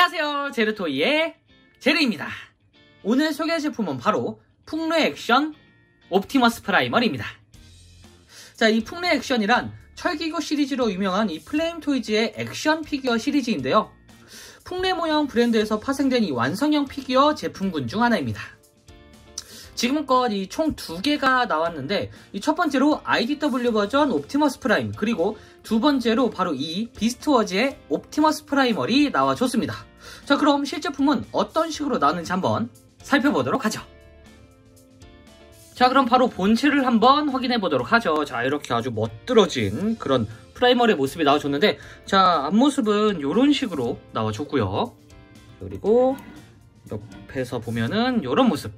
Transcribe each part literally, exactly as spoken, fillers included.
안녕하세요, 제르토이의 제르입니다. 오늘 소개할 제품은 바로 풍레 액션 옵티머스 프라이머입니다. 자, 이 풍레 액션이란 철기구 시리즈로 유명한 이 플레임 토이즈의 액션 피규어 시리즈인데요. 풍레 모형 브랜드에서 파생된 이 완성형 피규어 제품군 중 하나입니다. 지금껏 이 총 두 개가 나왔는데, 이 첫 번째로 아이디더블유 버전 옵티머스 프라임, 그리고 두 번째로 바로 이 비스트워즈의 옵티머스 프라이머리 나와줬습니다. 자, 그럼 실제품은 어떤 식으로 나오는지 한번 살펴보도록 하죠. 자, 그럼 바로 본체를 한번 확인해 보도록 하죠. 자, 이렇게 아주 멋들어진 그런 프라이머리의 모습이 나와줬는데, 자, 앞모습은 이런 식으로 나와줬고요. 그리고 옆에서 보면은 이런 모습,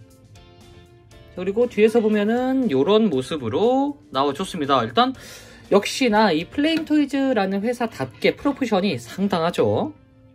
그리고 뒤에서 보면은 이런 모습으로 나와줬습니다. 일단 역시나 이 플레임 토이즈라는 회사답게 프로포션이 상당하죠.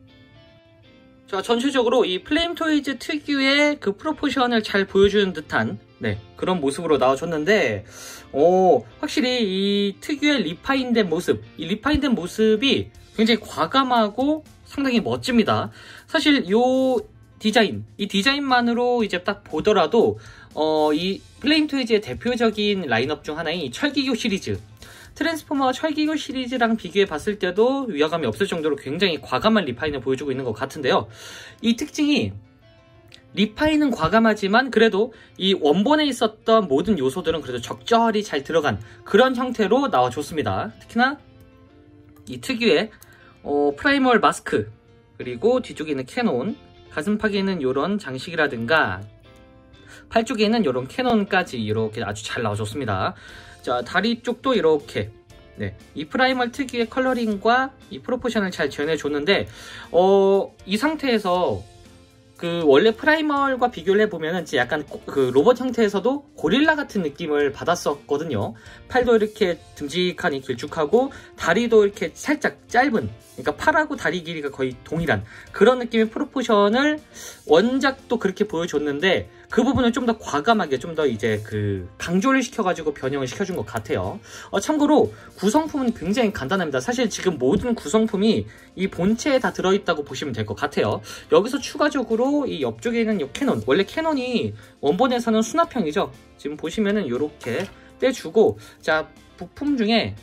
자, 전체적으로 이 플레임 토이즈 특유의 그 프로포션을 잘 보여주는 듯한 네, 그런 모습으로 나와줬는데, 오, 확실히 이 특유의 리파인된 모습, 이 리파인된 모습이 굉장히 과감하고 상당히 멋집니다. 사실 요 디자인, 이 디자인만으로 이제 딱 보더라도 어, 이 플레임 토이즈의 대표적인 라인업 중 하나인 이 철기교 시리즈, 트랜스포머 철기교 시리즈랑 비교해 봤을 때도 위화감이 없을 정도로 굉장히 과감한 리파인을 보여주고 있는 것 같은데요. 이 특징이 리파인은 과감하지만 그래도 이 원본에 있었던 모든 요소들은 그래도 적절히 잘 들어간 그런 형태로 나와줬습니다. 특히나 이 특유의 어, 프라이멀 마스크, 그리고 뒤쪽에 있는 캐논, 가슴팍에 있는 이런 장식이라든가 팔 쪽에 있는 이런 캐논까지 이렇게 아주 잘 나와줬습니다. 자, 다리 쪽도 이렇게 네, 이 프라이멀 특유의 컬러링과 이 프로포션을 잘 재현해줬는데, 어, 이 상태에서 그 원래 프라이멀과 비교를 해보면은 약간 그 로봇 형태에서도 고릴라 같은 느낌을 받았었거든요. 팔도 이렇게 듬직하니 길쭉하고 다리도 이렇게 살짝 짧은, 그러니까 팔하고 다리 길이가 거의 동일한 그런 느낌의 프로포션을 원작도 그렇게 보여줬는데, 그 부분을 좀 더 과감하게 좀 더 이제 그 강조를 시켜가지고 변형을 시켜준 것 같아요. 어, 참고로 구성품은 굉장히 간단합니다. 사실 지금 모든 구성품이 이 본체에 다 들어있다고 보시면 될 것 같아요. 여기서 추가적으로 이 옆쪽에 있는 이 캐논, 원래 캐논이 원본에서는 수납형이죠. 지금 보시면은 이렇게 떼주고, 자, 부품 중에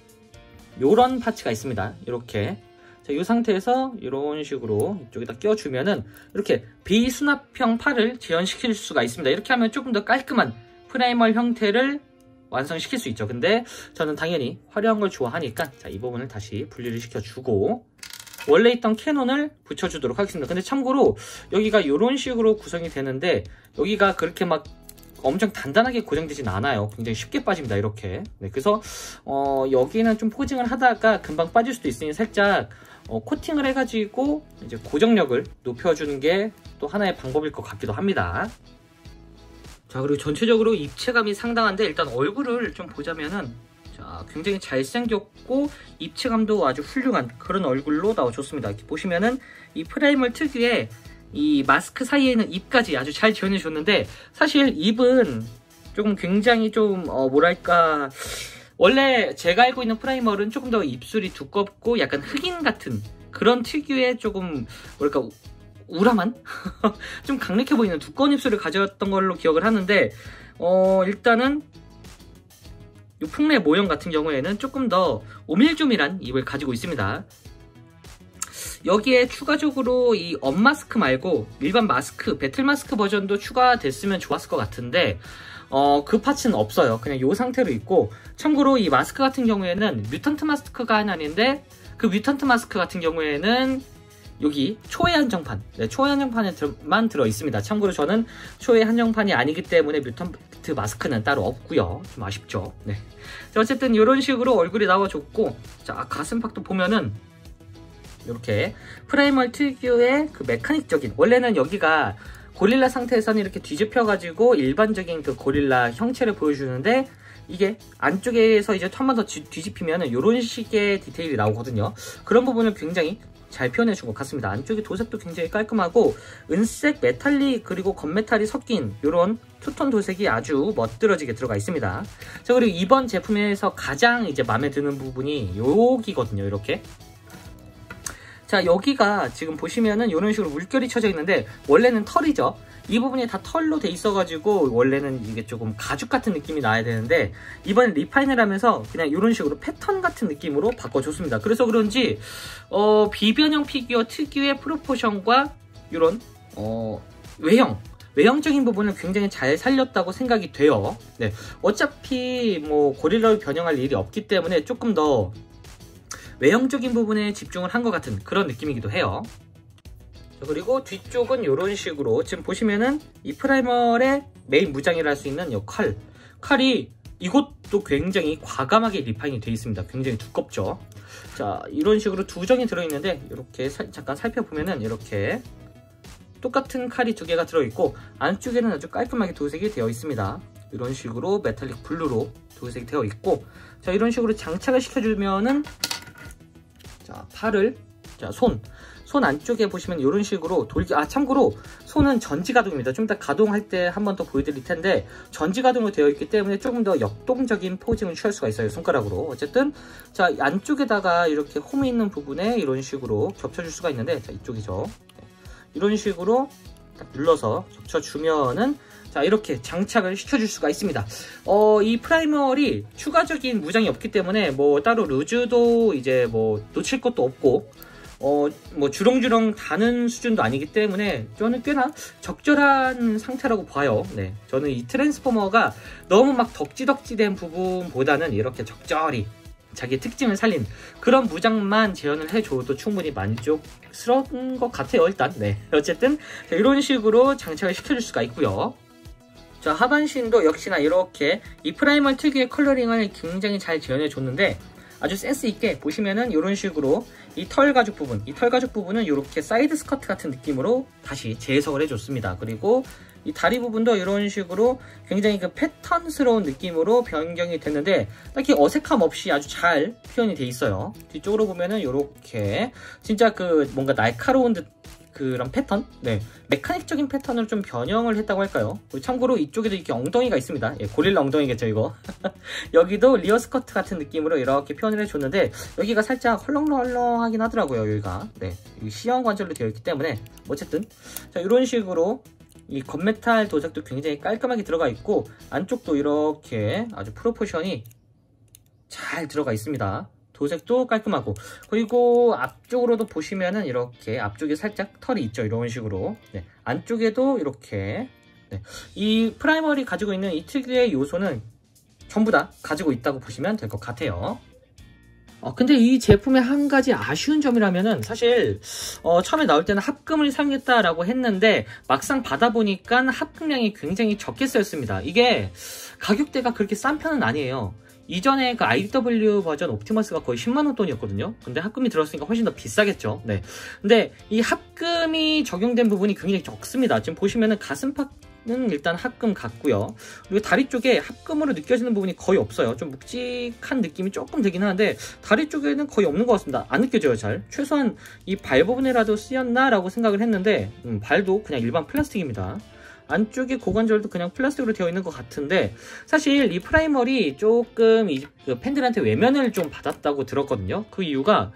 요런 파츠가 있습니다. 이렇게. 자, 이 상태에서 이런 식으로 이쪽에다 껴주면은 이렇게 비수납형 팔을 재현시킬 수가 있습니다. 이렇게 하면 조금 더 깔끔한 프라이멀 형태를 완성시킬 수 있죠. 근데 저는 당연히 화려한 걸 좋아하니까, 자, 이 부분을 다시 분리를 시켜주고 원래 있던 캐논을 붙여주도록 하겠습니다. 근데 참고로 여기가 이런 식으로 구성이 되는데, 여기가 그렇게 막 엄청 단단하게 고정되진 않아요. 굉장히 쉽게 빠집니다. 이렇게. 네, 그래서 어, 여기는 좀 포징을 하다가 금방 빠질 수도 있으니 살짝 어, 코팅을 해가지고 이제 고정력을 높여주는 게 또 하나의 방법일 것 같기도 합니다. 자, 그리고 전체적으로 입체감이 상당한데, 일단 얼굴을 좀 보자면은, 자, 굉장히 잘생겼고 입체감도 아주 훌륭한 그런 얼굴로 나와줬습니다. 이렇게 보시면은 이 프라이멀 특유의 이 마스크 사이에 있는 입까지 아주 잘 지원해줬는데, 사실 입은 조금 굉장히 좀 어, 뭐랄까, 원래 제가 알고 있는 프라이멀은 조금 더 입술이 두껍고 약간 흑인 같은 그런 특유의 조금 뭐랄까 우람한 좀 강력해 보이는 두꺼운 입술을 가졌던 걸로 기억을 하는데, 어, 일단은 이 풍레 모형 같은 경우에는 조금 더 오밀조밀한 입을 가지고 있습니다. 여기에 추가적으로 이 언마스크 말고 일반 마스크, 배틀 마스크 버전도 추가됐으면 좋았을 것 같은데, 어, 그 파츠는 없어요. 그냥 이 상태로 있고, 참고로 이 마스크 같은 경우에는 뮤턴트 마스크가 아닌데, 그 뮤턴트 마스크 같은 경우에는 여기 초회 한정판, 네, 초회 한정판에만 들어있습니다. 참고로 저는 초회 한정판이 아니기 때문에 뮤턴트 마스크는 따로 없고요. 좀 아쉽죠. 네. 자, 어쨌든 이런 식으로 얼굴이 나와줬고, 자, 가슴팍도 보면은 이렇게 프라이멀 특유의 그 메카닉적인, 원래는 여기가 고릴라 상태에서는 이렇게 뒤집혀가지고 일반적인 그 고릴라 형체를 보여주는데, 이게 안쪽에서 이제 한 번 더 뒤집히면은 이런 식의 디테일이 나오거든요. 그런 부분을 굉장히 잘 표현해준 것 같습니다. 안쪽에 도색도 굉장히 깔끔하고 은색, 메탈릭, 그리고 건메탈이 섞인 이런 투톤 도색이 아주 멋들어지게 들어가 있습니다. 자, 그리고 이번 제품에서 가장 이제 마음에 드는 부분이 여기거든요. 이렇게. 자, 자, 여기가 지금 보시면은 이런 식으로 물결이 쳐져 있는데 원래는 털이죠. 이 부분이 다 털로 돼 있어가지고 원래는 이게 조금 가죽 같은 느낌이 나야 되는데 이번에 리파인을 하면서 그냥 이런 식으로 패턴 같은 느낌으로 바꿔줬습니다. 그래서 그런지 어, 비변형 피규어 특유의 프로포션과 이런 어, 외형 외형적인 부분을 굉장히 잘 살렸다고 생각이 돼요. 네, 어차피 뭐 고릴라로 변형할 일이 없기 때문에 조금 더 외형적인 부분에 집중을 한 것 같은 그런 느낌이기도 해요. 그리고 뒤쪽은 이런 식으로 지금 보시면은 이 프라이멀의 메인 무장이라 할 수 있는 이 칼, 칼이 이것도 굉장히 과감하게 리파인이 되어 있습니다. 굉장히 두껍죠. 자, 이런 식으로 두 정이 들어있는데 이렇게 사, 잠깐 살펴보면은 이렇게 똑같은 칼이 두 개가 들어있고 안쪽에는 아주 깔끔하게 도색이 되어 있습니다. 이런 식으로 메탈릭 블루로 도색이 되어 있고, 자, 이런 식으로 장착을 시켜주면은 자, 팔을, 자, 손, 손 안쪽에 보시면 이런 식으로 돌기, 아, 참고로 손은 전지 가동입니다. 좀 이따 가동할 때 한 번 더 보여드릴 텐데 전지 가동으로 되어 있기 때문에 조금 더 역동적인 포징을 취할 수가 있어요, 손가락으로. 어쨌든 자, 안쪽에다가 이렇게 홈이 있는 부분에 이런 식으로 겹쳐줄 수가 있는데, 자, 이쪽이죠. 이런 식으로 딱 눌러서 겹쳐주면은 자, 이렇게 장착을 시켜줄 수가 있습니다. 어, 이 프라이멀이 추가적인 무장이 없기 때문에 뭐 따로 루즈도 이제 뭐 놓칠 것도 없고 어, 뭐 주렁주렁 다는 수준도 아니기 때문에 저는 꽤나 적절한 상태라고 봐요. 네, 저는 이 트랜스포머가 너무 막 덕지덕지된 부분보다는 이렇게 적절히 자기 특징을 살린 그런 무장만 재현을 해줘도 충분히 만족스러운 것 같아요, 일단. 네, 어쨌든 이런 식으로 장착을 시켜줄 수가 있고요. 자, 하반신도 역시나 이렇게 이 프라이멀 특유의 컬러링을 굉장히 잘 재현해줬는데 아주 센스있게 보시면은 이런 식으로 이 털 가죽 부분, 이 털 가죽 부분은 이렇게 사이드 스커트 같은 느낌으로 다시 재해석을 해줬습니다. 그리고 이 다리 부분도 이런 식으로 굉장히 그 패턴스러운 느낌으로 변경이 됐는데 딱히 어색함 없이 아주 잘 표현이 돼 있어요. 뒤쪽으로 보면은 이렇게 진짜 그 뭔가 날카로운 듯 그런 패턴? 네, 메카닉적인 패턴으로 좀 변형을 했다고 할까요? 참고로 이쪽에도 이렇게 엉덩이가 있습니다. 예, 고릴라 엉덩이겠죠, 이거. 여기도 리어 스커트 같은 느낌으로 이렇게 표현을 해줬는데 여기가 살짝 헐렁헐렁하긴 하더라고요, 여기가. 네, 시형 관절로 되어 있기 때문에 어쨌든 자, 이런 식으로 이 건메탈 도색도 굉장히 깔끔하게 들어가 있고 안쪽도 이렇게 아주 프로포션이 잘 들어가 있습니다. 도색도 깔끔하고, 그리고 앞쪽으로도 보시면은 이렇게 앞쪽에 살짝 털이 있죠, 이런 식으로. 네, 안쪽에도 이렇게 네, 이 프라이머리 가지고 있는 이 특유의 요소는 전부 다 가지고 있다고 보시면 될 것 같아요. 어, 근데 이 제품의 한 가지 아쉬운 점이라면은 사실 어, 처음에 나올 때는 합금을 사용했다라고 했는데 막상 받아보니까 합금량이 굉장히 적게 쓰였습니다. 이게 가격대가 그렇게 싼 편은 아니에요. 이전에 그 아이더블유 버전 옵티머스가 거의 십만 원 돈이었거든요. 근데 합금이 들었으니까 훨씬 더 비싸겠죠. 네. 근데 이 합금이 적용된 부분이 굉장히 적습니다. 지금 보시면은 가슴팍은 일단 합금 같고요. 그리고 다리 쪽에 합금으로 느껴지는 부분이 거의 없어요. 좀 묵직한 느낌이 조금 되긴 하는데 다리 쪽에는 거의 없는 것 같습니다. 안 느껴져요, 잘. 최소한 이 발 부분에라도 쓰였나? 라고 생각을 했는데 음, 발도 그냥 일반 플라스틱입니다. 안쪽에 고관절도 그냥 플라스틱으로 되어 있는 것 같은데 사실 이 프라이멀이 조금 이 그 팬들한테 외면을 좀 받았다고 들었거든요. 그 이유가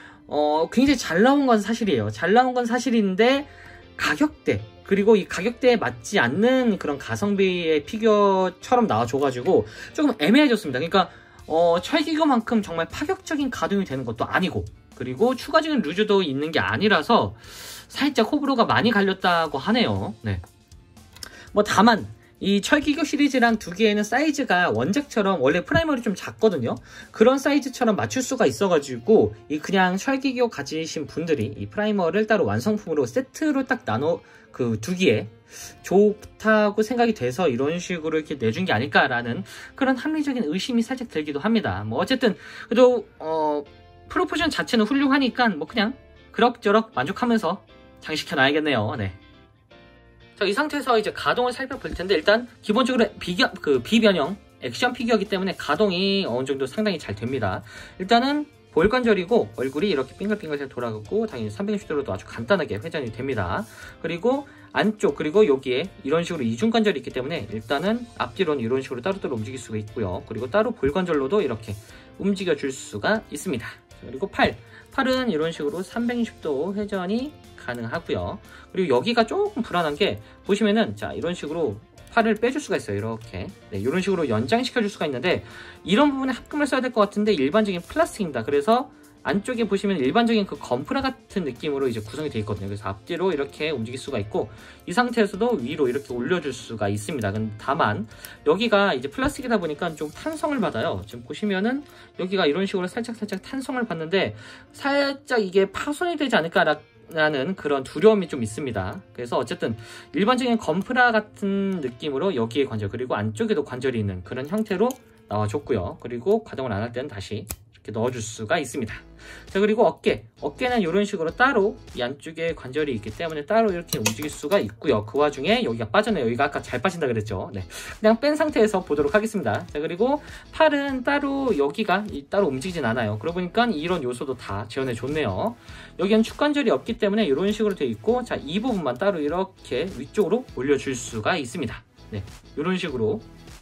어 굉장히 잘 나온 건 사실이에요. 잘 나온 건 사실인데 가격대, 그리고 이 가격대에 맞지 않는 그런 가성비의 피규어처럼 나와줘가지고 조금 애매해졌습니다. 그러니까 어 철기거만큼 정말 파격적인 가동이 되는 것도 아니고, 그리고 추가적인 루즈도 있는 게 아니라서 살짝 호불호가 많이 갈렸다고 하네요. 네. 뭐 다만 이 철기교 시리즈랑 두 개에는 사이즈가 원작처럼 원래 프라이머리 좀 작거든요. 그런 사이즈처럼 맞출 수가 있어가지고 이 그냥 철기교 가지신 분들이 이 프라이머를 따로 완성품으로 세트로 딱 나눠 그 두 개에 좋다고 생각이 돼서 이런 식으로 이렇게 내준 게 아닐까라는 그런 합리적인 의심이 살짝 들기도 합니다. 뭐 어쨌든 그래도 어 프로포션 자체는 훌륭하니까 뭐 그냥 그럭저럭 만족하면서 장식해 놔야겠네요. 네. 자, 이 상태에서 이제 가동을 살펴볼 텐데 일단 기본적으로 비겨, 그 비변형 액션 피규어이기 때문에 가동이 어느 정도 상당히 잘 됩니다. 일단은 볼관절이고 얼굴이 이렇게 빙글빙글 잘 돌아가고 당연히 삼백육십 도로도 아주 간단하게 회전이 됩니다. 그리고 안쪽, 그리고 여기에 이런 식으로 이중관절이 있기 때문에 일단은 앞뒤로는 이런 식으로 따로따로 움직일 수가 있고요. 그리고 따로 볼관절로도 이렇게 움직여 줄 수가 있습니다. 그리고 팔. 팔은 이런 식으로 삼백육십 도 회전이 가능하고요. 그리고 여기가 조금 불안한 게 보시면은 자 이런 식으로 팔을 빼줄 수가 있어요. 이렇게 네, 이런 식으로 연장시켜 줄 수가 있는데 이런 부분에 합금을 써야 될 것 같은데 일반적인 플라스틱입니다. 그래서 안쪽에 보시면 일반적인 그 건프라 같은 느낌으로 이제 구성이 되어 있거든요. 그래서 앞뒤로 이렇게 움직일 수가 있고 이 상태에서도 위로 이렇게 올려줄 수가 있습니다. 다만 여기가 이제 플라스틱이다 보니까 좀 탄성을 받아요. 지금 보시면은 여기가 이런 식으로 살짝 살짝 탄성을 받는데 살짝 이게 파손이 되지 않을까 라는 그런 두려움이 좀 있습니다. 그래서 어쨌든 일반적인 건프라 같은 느낌으로 여기에 관절 그리고 안쪽에도 관절이 있는 그런 형태로 나와줬고요. 그리고 가동을 안 할 때는 다시 이렇게 넣어줄 수가 있습니다. 자 그리고 어깨 어깨는 이런 식으로 따로 이 안쪽에 관절이 있기 때문에 따로 이렇게 움직일 수가 있고요. 그 와중에 여기가 빠졌네요. 여기가 아까 잘 빠진다 그랬죠. 네, 그냥 뺀 상태에서 보도록 하겠습니다. 자 그리고 팔은 따로 여기가 따로 움직이진 않아요. 그러고 보니까 이런 요소도 다 재현해 줬네요. 여기는 축관절이 없기 때문에 이런 식으로 되어 있고 자 이 부분만 따로 이렇게 위쪽으로 올려줄 수가 있습니다. 네, 이런 식으로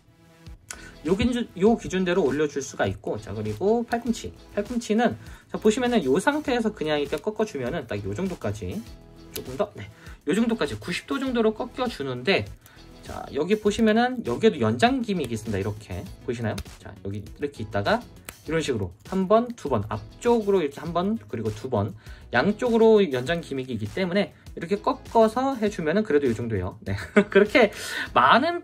요, 기준, 요 기준대로 올려줄 수가 있고 자 그리고 팔꿈치 팔꿈치는 자 보시면은 요 상태에서 그냥 이렇게 꺾어주면은 딱 요 정도까지 조금 더 네, 요 정도까지 구십 도 정도로 꺾여주는데 자 여기 보시면은 여기에도 연장 기믹이 있습니다. 이렇게 보이시나요? 자 여기 이렇게 있다가 이런 식으로 한 번, 두 번 앞쪽으로 이렇게 한 번 그리고 두 번 양쪽으로 연장 기믹이 있기 때문에 이렇게 꺾어서 해주면은 그래도 이 정도예요. 네. 그렇게 많은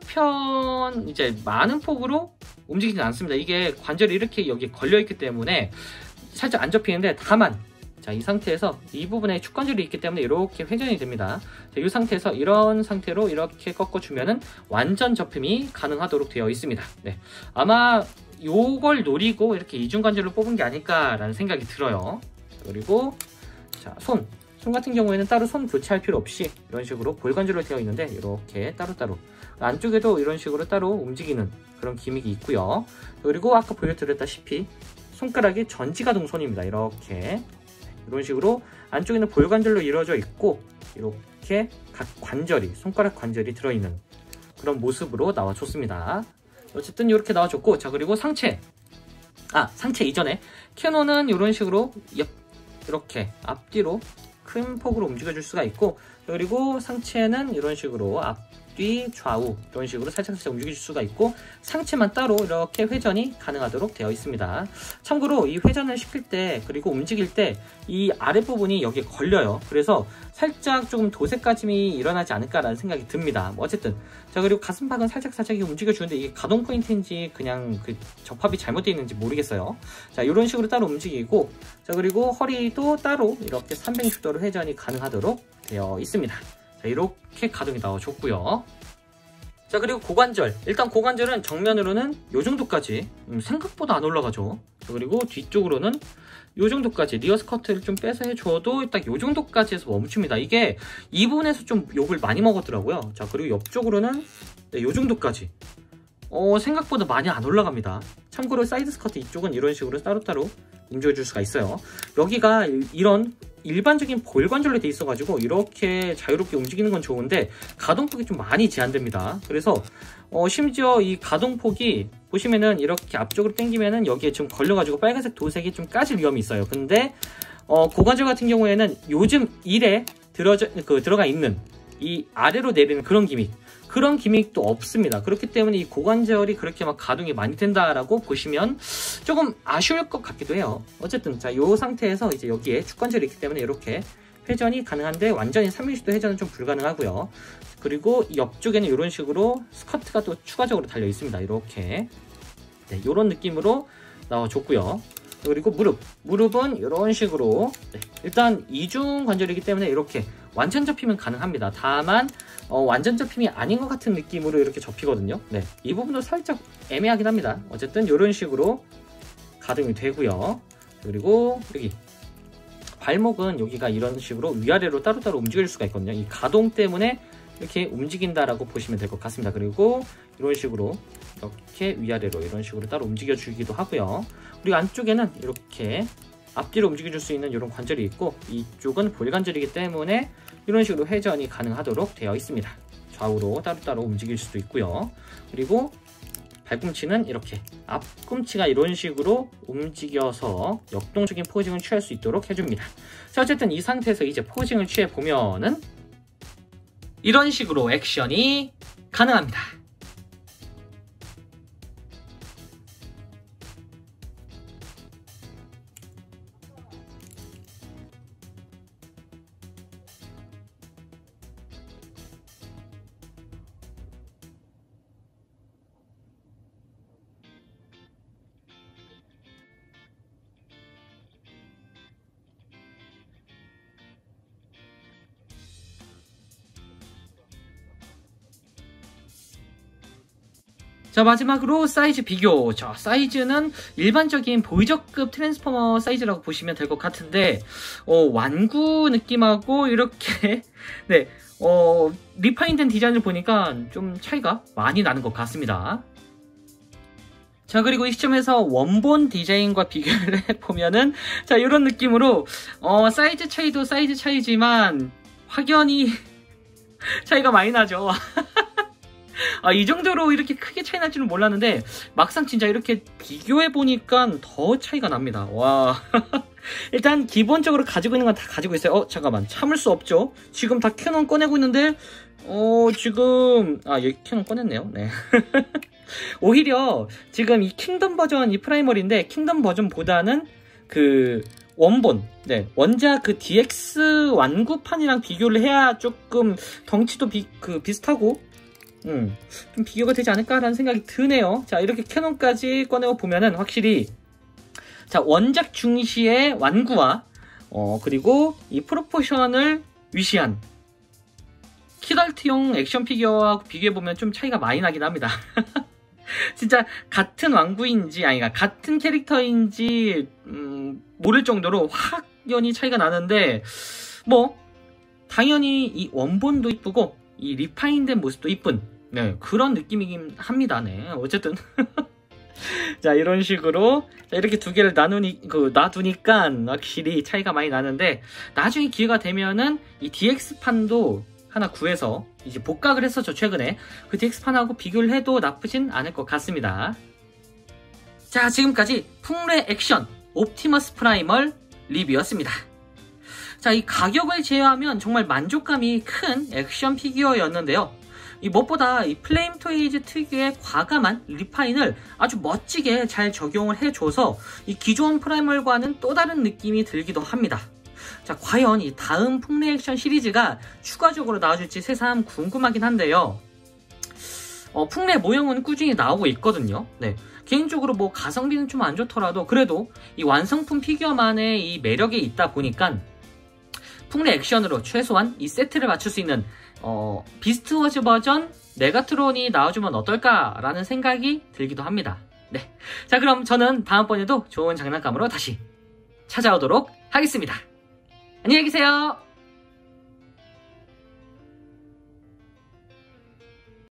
편 이제 많은 폭으로 움직이진 않습니다. 이게 관절이 이렇게 여기 걸려 있기 때문에 살짝 안 접히는데 다만 자 이 상태에서 이 부분에 축관절이 있기 때문에 이렇게 회전이 됩니다. 자, 이 상태에서 이런 상태로 이렇게 꺾어주면은 완전 접힘이 가능하도록 되어 있습니다. 네. 아마 요걸 노리고 이렇게 이중관절을 뽑은 게 아닐까라는 생각이 들어요. 그리고 자, 손. 손 같은 경우에는 따로 손 교체할 필요 없이 이런 식으로 볼관절로 되어 있는데 이렇게 따로따로 안쪽에도 이런 식으로 따로 움직이는 그런 기믹이 있고요. 그리고 아까 보여드렸다시피 손가락이 전지가동 손입니다. 이렇게 이런 식으로 안쪽에는 볼관절로 이루어져 있고 이렇게 각 관절이 손가락 관절이 들어있는 그런 모습으로 나와줬습니다. 어쨌든 이렇게 나와줬고 자 그리고 상체 아 상체 이전에 캐논은 이런 식으로 이렇게 앞뒤로 큰 폭으로 움직여줄 수가 있고 그리고 상체는 이런 식으로 앞뒤 좌우 이런 식으로 살짝살짝 움직일 수가 있고 상체만 따로 이렇게 회전이 가능하도록 되어 있습니다. 참고로 이 회전을 시킬 때 그리고 움직일 때 이 아랫부분이 여기에 걸려요. 그래서 살짝 조금 도색까짐이 일어나지 않을까라는 생각이 듭니다. 뭐 어쨌든 자 그리고 가슴팍은 살짝살짝 움직여주는데 이게 가동 포인트인지 그냥 그 접합이 잘못되어 있는지 모르겠어요. 자 이런 식으로 따로 움직이고 자 그리고 허리도 따로 이렇게 삼백육십 도로 회전이 가능하도록 되어 있습니다. 자 이렇게 가동이 나와줬고요. 자 그리고 고관절 일단 고관절은 정면으로는 요 정도까지 음, 생각보다 안 올라가죠. 자, 그리고 뒤쪽으로는 요 정도까지 리어 스커트를 좀 빼서 해줘도 딱 요 정도까지 해서 멈춥니다. 이게 이 부분에서 좀 욕을 많이 먹었더라고요. 자 그리고 옆쪽으로는 네, 요 정도까지 어, 생각보다 많이 안 올라갑니다. 참고로 사이드 스커트 이쪽은 이런 식으로 따로따로 움직여줄 수가 있어요. 여기가 이런 일반적인 볼관절로 돼 있어가지고 이렇게 자유롭게 움직이는 건 좋은데 가동폭이 좀 많이 제한됩니다. 그래서 어, 심지어 이 가동폭이 보시면은 이렇게 앞쪽으로 당기면은 여기에 지금 걸려가지고 빨간색 도색이 좀 까질 위험이 있어요. 근데 어, 고관절 같은 경우에는 요즘 일에 들어져, 그, 들어가 있는 이 아래로 내리는 그런 기믹 그런 기믹도 없습니다. 그렇기 때문에 이 고관절이 그렇게 막 가동이 많이 된다라고 보시면 조금 아쉬울 것 같기도 해요. 어쨌든 자, 요 상태에서 이제 여기에 축관절이 있기 때문에 이렇게 회전이 가능한데 완전히 삼백육십 도 회전은 좀 불가능하고요. 그리고 옆쪽에는 이런 식으로 스커트가 또 추가적으로 달려 있습니다. 이렇게 네, 이런 느낌으로 나와줬고요. 그리고 무릎 무릎은 이런 식으로 네, 일단 이중 관절이기 때문에 이렇게 완전 접히면 가능합니다. 다만 어, 완전 접힘이 아닌 것 같은 느낌으로 이렇게 접히거든요. 네, 이 부분도 살짝 애매하긴 합니다. 어쨌든 이런 식으로 가동이 되고요. 그리고 여기 발목은 여기가 이런 식으로 위아래로 따로따로 움직일 수가 있거든요. 이 가동 때문에 이렇게 움직인다라고 보시면 될 것 같습니다. 그리고 이런 식으로 이렇게 위아래로 이런 식으로 따로 움직여 주기도 하고요. 그리고 안쪽에는 이렇게 앞뒤로 움직여줄 수 있는 이런 관절이 있고 이쪽은 볼관절이기 때문에 이런 식으로 회전이 가능하도록 되어 있습니다. 좌우로 따로따로 움직일 수도 있고요. 그리고 발꿈치는 이렇게 앞꿈치가 이런 식으로 움직여서 역동적인 포징을 취할 수 있도록 해줍니다. 자, 어쨌든 이 상태에서 이제 포징을 취해보면은 이런 식으로 액션이 가능합니다. 자, 마지막으로 사이즈 비교. 자, 사이즈는 일반적인 보이저급 트랜스포머 사이즈라고 보시면 될 것 같은데, 어, 완구 느낌하고 이렇게, 네, 어, 리파인된 디자인을 보니까 좀 차이가 많이 나는 것 같습니다. 자, 그리고 이 시점에서 원본 디자인과 비교를 해보면은, 자, 이런 느낌으로, 어, 사이즈 차이도 사이즈 차이지만, 확연히 차이가 많이 나죠. 아, 이 정도로 이렇게 크게 차이 날 줄은 몰랐는데 막상 진짜 이렇게 비교해보니까 더 차이가 납니다. 와. 일단 기본적으로 가지고 있는 건 다 가지고 있어요. 어, 잠깐만. 참을 수 없죠. 지금 다 캐논 꺼내고 있는데 어, 지금 아, 여기 캐논 꺼냈네요. 네. 오히려 지금 이 킹덤 버전, 이 프라이머리인데 킹덤 버전보다는 그 원본, 네, 원작 그 디엑스 완구판이랑 비교를 해야 조금 덩치도 비, 그 비슷하고 음, 좀 비교가 되지 않을까라는 생각이 드네요. 자, 이렇게 캐논까지 꺼내어 보면은 확실히 자, 원작 중시의 완구와 어, 그리고 이 프로포션을 위시한 키덜트용 액션 피규어하고 비교해보면 좀 차이가 많이 나긴 합니다. 진짜 같은 완구인지 아니 같은 캐릭터인지 음, 모를 정도로 확연히 차이가 나는데 뭐 당연히 이 원본도 이쁘고 이 리파인된 모습도 이쁜 네, 그런 느낌이긴 합니다. 네, 어쨌든 자, 이런 식으로 자, 이렇게 두 개를 나누니 그 놔두니까 확실히 차이가 많이 나는데 나중에 기회가 되면은 이 디엑스판도 하나 구해서 이제 복각을 했었죠. 최근에 그 디엑스판하고 비교를 해도 나쁘진 않을 것 같습니다. 자, 지금까지 풍레 액션 옵티머스 프라이멀 리뷰였습니다. 자, 이 가격을 제외하면 정말 만족감이 큰 액션 피규어였는데요. 이 무엇보다 이 플레임 토이즈 특유의 과감한 리파인을 아주 멋지게 잘 적용을 해줘서 이 기존 프라이멀과는 또 다른 느낌이 들기도 합니다. 자, 과연 이 다음 풍레 액션 시리즈가 추가적으로 나와줄지 새삼 궁금하긴 한데요. 어, 풍레 모형은 꾸준히 나오고 있거든요. 네. 개인적으로 뭐 가성비는 좀 안 좋더라도 그래도 이 완성품 피규어만의 이 매력이 있다 보니까 풍레 액션으로 최소한 이 세트를 맞출 수 있는 어, 비스트 워즈 버전 메가트론이 나와주면 어떨까라는 생각이 들기도 합니다. 네. 자, 그럼 저는 다음번에도 좋은 장난감으로 다시 찾아오도록 하겠습니다. 안녕히 계세요.